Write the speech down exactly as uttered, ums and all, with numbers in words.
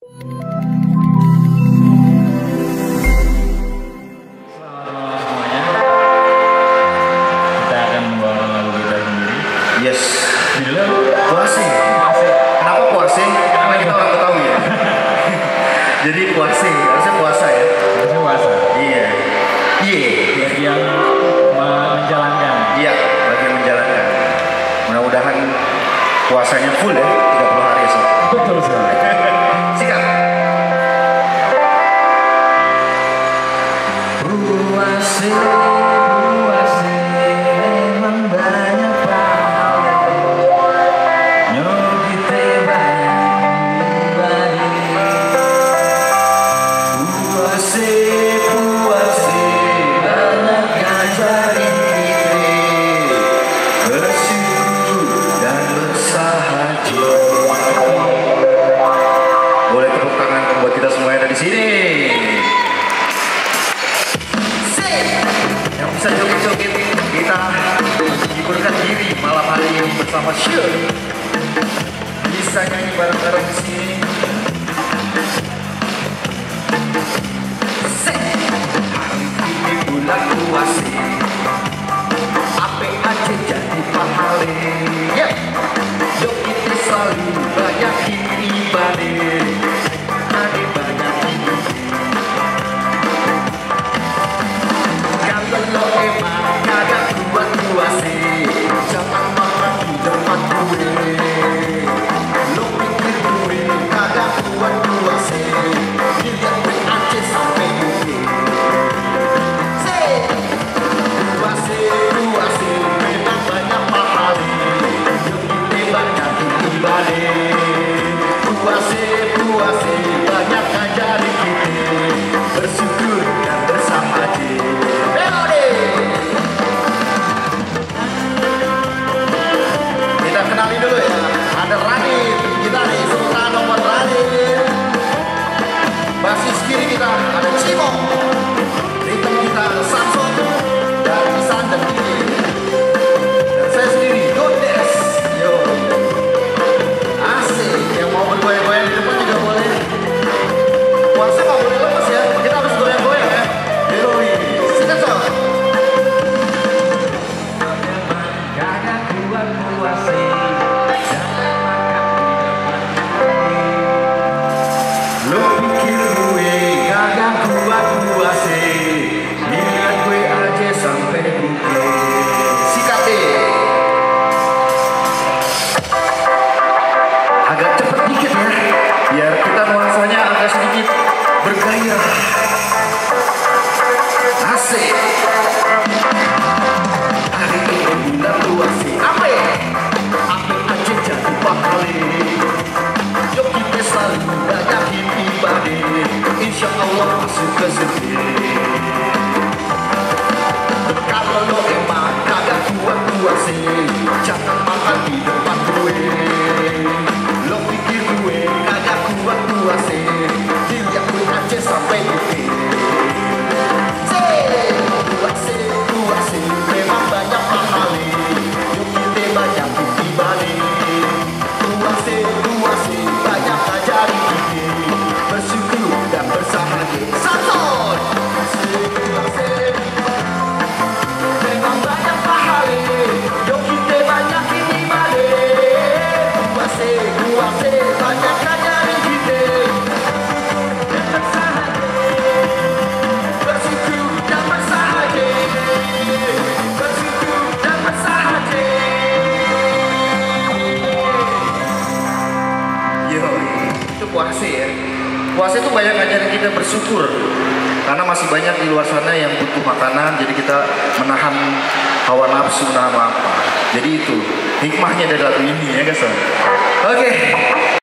Yes, judulnya puasa. Kenapa puasa? Karena kita orang Betawi ya. Jadi puasa, harusnya puasa ya. Harusnya puasa. Iya. Iya. Bagi yang menjalankan. Iya, bagi yang menjalankan. Mudah-mudahan puasanya full ya, tiga puluh hari so. Betul sekali. Sikat. Puasa. Boleh tepuk tangan buat kita semua yang ada di sini. Yang bisa joget-joget, kita hiburkan diri malam hari ini bersama Syul. Bisa nyanyi bareng-bareng di sini. Hari ini bulan puasa, apa aja jadi pahala. Yeah. Yuk kita selalu banyakin ibadah, ada banyakin. Kalau lo emang kagak kuat puasa, jangan makan di depan gue. Lo pikir gue kagak kuat puasa, dilihat gue aja sampai gue. Puasa, puasa, memang banyak pahala. Puase, puase, banyak ngajari kita bersyukur dan bersahaja. Kita kenali dulu ya, ada Radit, kita nih Sultan nomor Radit. Basis kiri kita ada Cimo, ritme kita ada Samson dan Isan dan Kiki. Dan saya sendiri, Gondes. Yo. Asik, yang mau bergoyang-goyang di depan juga boleh. Puasa nggak boleh lepas ya, kita harus goyang-goyang ya. Yoi, sikat so. Kagak kuat puasa, jangan makan di depan. Lo pikir gue kagak kuat puasa, lihat gue aja sampai buke. Sikat deh. Agak cepet dikit ya, biar kita nuansanya agak sedikit bergairah. Asik. Hari ini bulan puasa, apa ya? Apa aja jadi pahala. Yuk kita selalu banyakin ibadah, insya Allah masuk ke surga. Kalau lo emang kagak kuat puasa, jangan makan di depan gue. Lo pikir gue kagak kuat puasa, dilihat gue aja sampai buke. Puasa, puasa, memang banyak pahala. Yuk kita banyakin ibadah. Puasa, puasa, banyak ngajari kita bersyukur dan bersahaja. Santon. Puasa, memang banyak pahala. Yuk kita banyakin ibadah. Puasa, puasa, banyak ngajari kita bersahaja. Bersyukur dan bersahaja. Bersyukur dan bersahaja. Yo, itu puasa ya. Puasa itu banyak ngajarin kita bersyukur. Karena masih banyak di luar sana yang butuh makanan, jadi kita menahan hawa nafsu, menahan lapar. Jadi itu hikmahnya dari lagu ini ya guys. Oke.